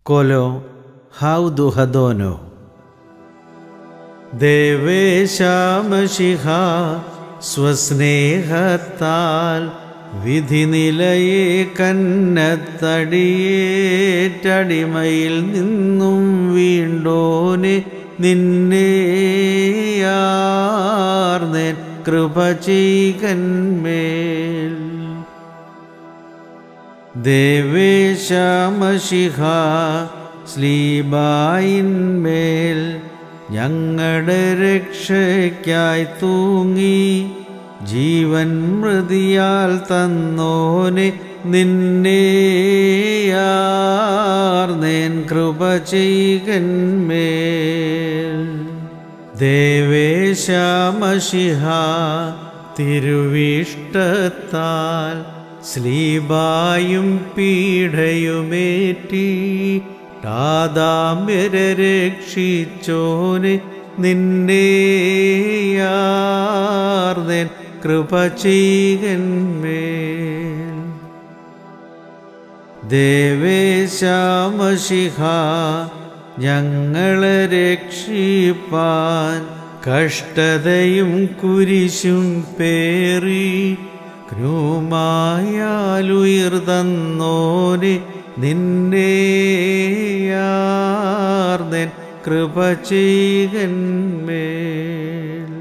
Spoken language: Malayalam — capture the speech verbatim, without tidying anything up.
കൊലോ ഹൗദുഹദോനോ. ദേവേശാമശിഹ സ്വസ്നേഹത്താൽ വിധിനിലയെ കന്നത്തടിയേറ്റടിമയിൽ നിന്നും വീണ്ടോനെ നിന്നെയാർന്നേൻ കൃപ ചെയ്കന്മേൽ. ദേവേശാമശിഹ സ്ലീബായിന്മേൽ ഞങ്ങളുടെ രക്ഷയ്ക്കായി തൂങ്ങി ജീവൻ മൃതിയാൽ തന്നോനെ നിന്നെയാർന്നേൻ കൃപ ചെയ്കന്മേൽ. ദേവേശാമശിഹ തിരുവിഷ്ടത്താൽ സ്ലീബായും പീഡയുമേറ്റി താതാമ്യരെ രക്ഷിച്ചോനെ നിന്നെയാർന്നേൻ കൃപ ചെയ്കന്മേൽ. ദേവേശാമശിഹ ഞങ്ങളെ രക്ഷിപ്പാൻ കഷ്ടതയും കുരിശും പേറി ക്രൂമായാലുയർന്നോനെ നിന്നെയാർന്നേൻ കൃപ ചെയ്കന്മേൽ.